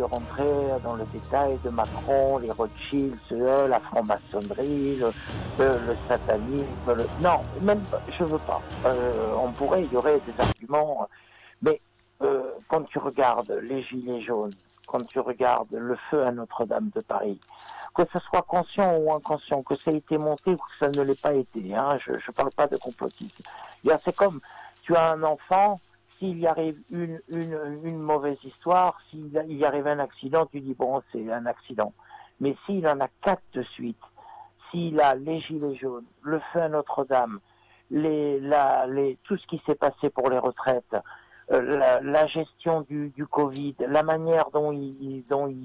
de rentrer dans le détail de Macron, les Rothschild, la franc-maçonnerie, le satanisme. Non, même je veux pas. On pourrait, il y aurait des arguments, mais quand tu regardes les Gilets jaunes, quand tu regardes le feu à Notre-Dame de Paris, que ce soit conscient ou inconscient, que ça ait été monté ou que ça ne l'ait pas été, hein, je ne parle pas de complotisme. C'est comme, tu as un enfant, s'il y arrive une mauvaise histoire, s'il y arrive un accident, tu dis bon, c'est un accident. Mais s'il en a 4 de suite, s'il a les Gilets jaunes, le feu à Notre-Dame, tout ce qui s'est passé pour les retraites, la gestion du Covid, la manière dont il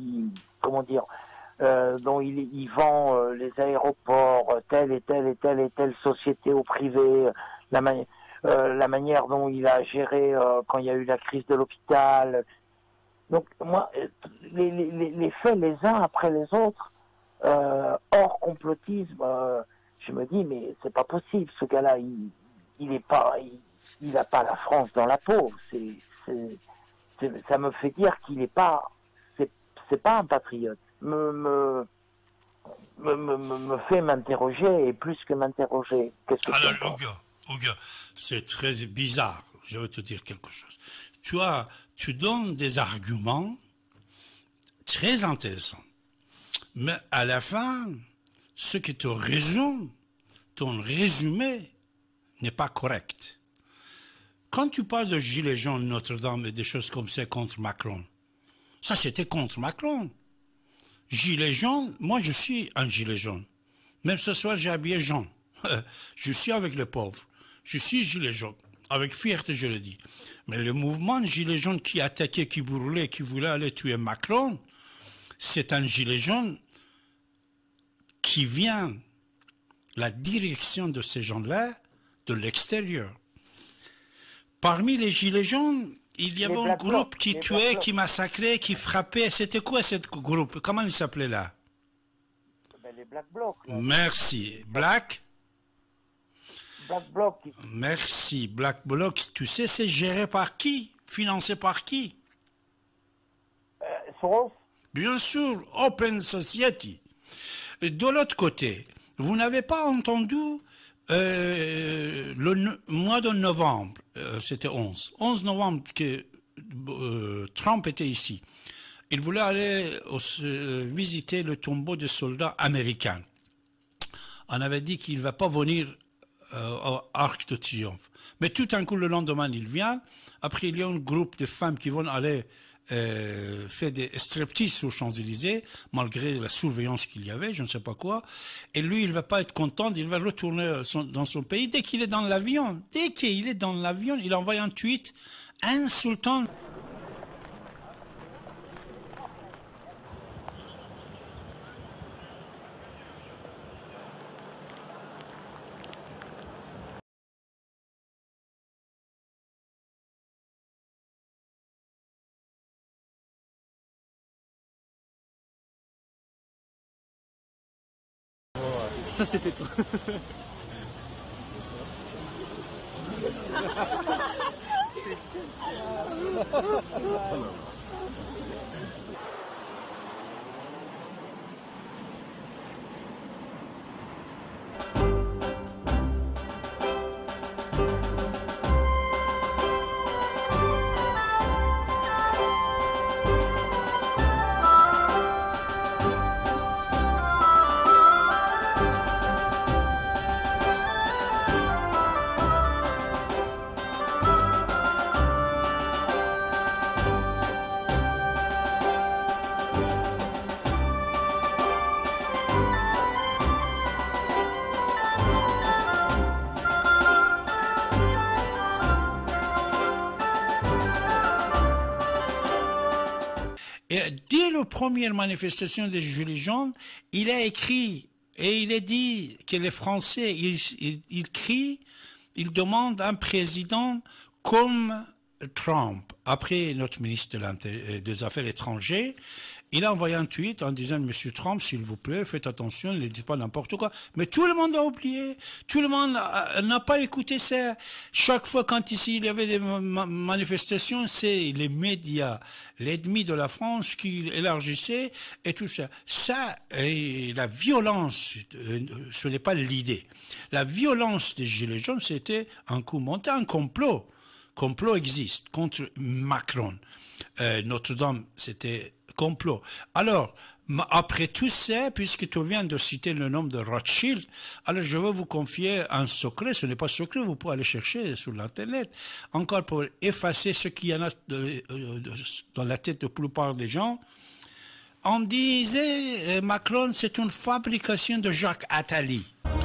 vend les aéroports, telle et telle et telle et telle société au privé, la manière dont il a géré quand il y a eu la crise de l'hôpital. Donc moi, les faits les uns après les autres, hors complotisme, je me dis mais c'est pas possible, ce gars-là, il a pas la France dans la peau. Ça me fait dire qu'il est pas, c'est pas un patriote. Me fait m'interroger, et plus que m'interroger. Qu'est-ce que alors, Hugo, c'est très bizarre. Je vais te dire quelque chose. Tu donnes des arguments très intéressants. Mais à la fin, ce que tu résumes, ton résumé n'est pas correct. Quand tu parles de Gilets jaunes, Notre-Dame et des choses comme ça contre Macron, ça c'était contre Macron. Gilet jaune, moi je suis un gilet jaune. Même ce soir j'ai habillé jaune. Je suis avec les pauvres. Je suis gilet jaune. Avec fierté je le dis. Mais le mouvement gilet jaune qui attaquait, qui brûlait, qui voulait aller tuer Macron, c'est un gilet jaune qui vient, la direction de ces gens-là, de l'extérieur. Parmi les gilets jaunes, il y avait un groupe qui tuait, qui massacrait, qui frappait. C'était quoi ce groupe? Comment il s'appelait là? Les Black Blocs. Merci. Black Bloc. Merci. Black Bloc, tu sais, c'est géré par qui? Financé par qui? Soros? Bien sûr, Open Society. De l'autre côté, vous n'avez pas entendu le mois de novembre, c'était 11 novembre que Trump était ici. Il voulait aller visiter le tombeau de soldats américains. On avait dit qu'il ne va pas venir au Arc de Triomphe. Mais tout d'un coup, le lendemain, il vient. Après, il y a un groupe de femmes qui vont aller fait des striptease aux Champs-Élysées, malgré la surveillance qu'il y avait, je ne sais pas quoi. Et lui, il va pas être content, il va retourner dans son pays. Dès qu'il est dans l'avion, il envoie un tweet insultant. Ça c'était toi. Et dès la première manifestation des Gilets jaunes, il a écrit et il a dit que les Français, ils crient, ils demandent un président comme Trump. Après, notre ministre des Affaires étrangères, Il a envoyé un tweet en disant, Monsieur Trump, s'il vous plaît, faites attention, ne dites pas n'importe quoi. Mais tout le monde a oublié. Tout le monde n'a pas écouté ça. Chaque fois quand ici il y avait des manifestations, c'est les médias, l'ennemi de la France qui élargissait et tout ça. Ça, et la violence, ce n'est pas l'idée. La violence des Gilets jaunes, c'était un coup monté, un complot. Complot existe contre Macron. Notre-Dame, c'était complot. Alors, après tout ça, puisque tu viens de citer le nom de Rothschild, alors je vais vous confier un secret. Ce n'est pas secret, vous pouvez aller chercher sur l'Internet. Encore pour effacer ce qu'il y en a dans la tête de la plupart des gens. On disait, Macron, c'est une fabrication de Jacques Attali.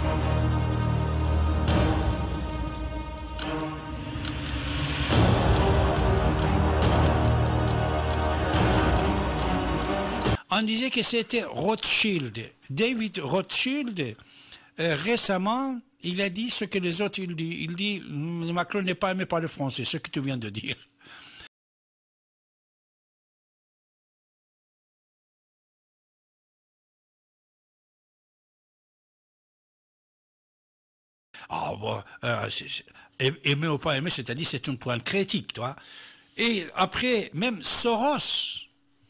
On disait que c'était Rothschild. David Rothschild, récemment, il a dit ce que les autres ils disent. Il dit Macron n'est pas aimé par les Français, ce que tu viens de dire. Ah bon, aimer ou pas aimer, c'est-à-dire c'est un point critique, toi. Et après, même Soros,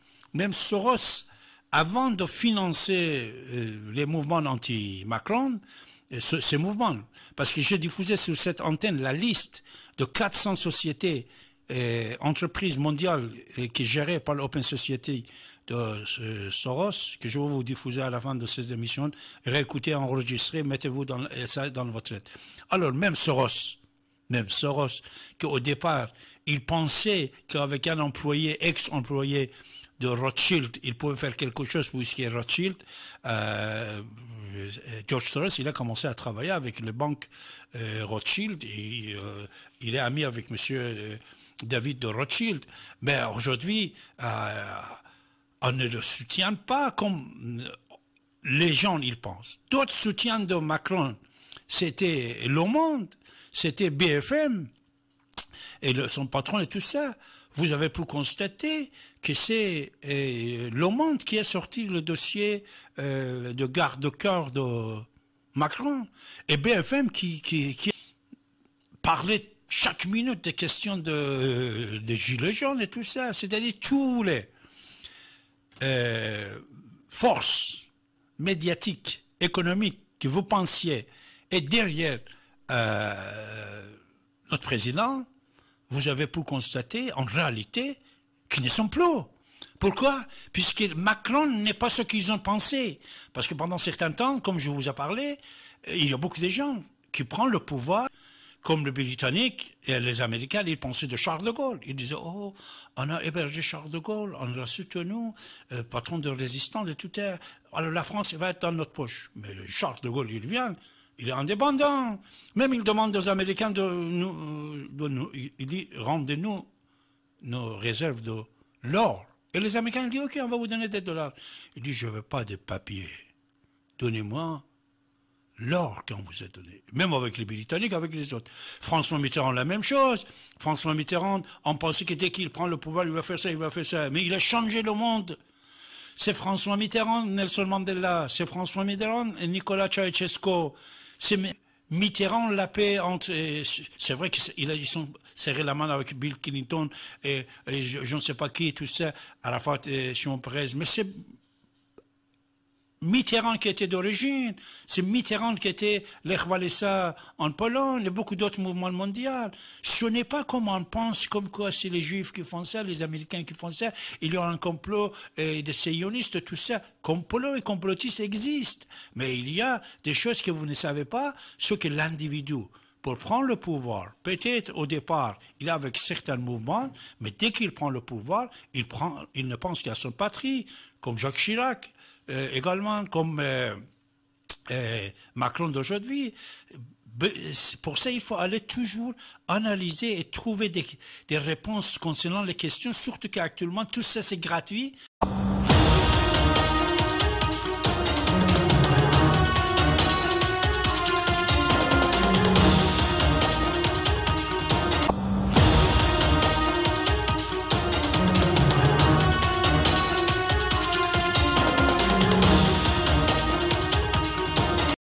avant de financer les mouvements anti-Macron, ces mouvements, parce que j'ai diffusé sur cette antenne la liste de 400 sociétés, entreprises mondiales qui gérées par l'Open Society de Soros, que je vais vous diffuser à la fin de ces émissions, réécoutez, enregistrez, mettez-vous ça dans votre tête. Alors, même Soros, qu'au départ, il pensait qu'avec un employé, ex-employé, de Rothschild, il pouvait faire quelque chose puisqu'il est Rothschild. George Soros, il a commencé à travailler avec les banques Rothschild et il est ami avec monsieur David de Rothschild. Mais aujourd'hui, on ne le soutient pas comme les gens ils pensent. D'autres soutiennent de Macron, c'était Le Monde, c'était BFM, et son patron et tout ça. Vous avez pu constater que c'est Le Monde qui a sorti le dossier de garde-cœur de Macron. Et BFM qui parlait chaque minute des questions de gilets jaunes et tout ça. C'est-à-dire tous les forces médiatiques, économiques que vous pensiez être derrière notre président, vous avez pu constater, en réalité, qu'ils ne sont plus. Pourquoi? Puisque Macron n'est pas ce qu'ils ont pensé. Parce que pendant certains temps, comme je vous ai parlé, il y a beaucoup de gens qui prennent le pouvoir, comme les Britanniques et les Américains, ils pensaient de Charles de Gaulle. Ils disaient, oh, on a hébergé Charles de Gaulle, on l'a soutenu, patron de résistance et tout. Alors la France va être dans notre poche. Mais Charles de Gaulle, il vient. Il est indépendant. Même il demande aux Américains il dit, rendez-nous nos réserves de l'or. Et les Américains disent, ok, on va vous donner des dollars. Il dit, je ne veux pas de papier. Donnez-moi l'or qu'on vous a donné. Même avec les Britanniques, avec les autres. François Mitterrand, la même chose. François Mitterrand, on pensait que dès qu'il prend le pouvoir, il va faire ça, il va faire ça. Mais il a changé le monde. C'est François Mitterrand, Nelson Mandela. C'est François Mitterrand et Nicolas Ceausescu. C'est Mitterrand, la paix entre... C'est vrai qu'ils sont serré la main avec Bill Clinton et je ne sais pas qui, tout ça, Arafat et Shimon Peres. Mais c'est Mitterrand qui était d'origine, c'est Mitterrand qui était Lech Walesa en Pologne et beaucoup d'autres mouvements mondiaux. Ce n'est pas comme on pense, comme quoi c'est les Juifs qui font ça, les Américains qui font ça, il y a un complot des sionistes, tout ça. Complot et complotistes existent, mais il y a des choses que vous ne savez pas, ce que l'individu, pour prendre le pouvoir, peut-être au départ, il est avec certains mouvements, mais dès qu'il prend le pouvoir, il ne pense qu'à son patrie, comme Jacques Chirac, également comme Macron d'aujourd'hui. Pour ça, il faut aller toujours analyser et trouver des réponses concernant les questions, surtout qu'actuellement, tout ça, c'est gratuit.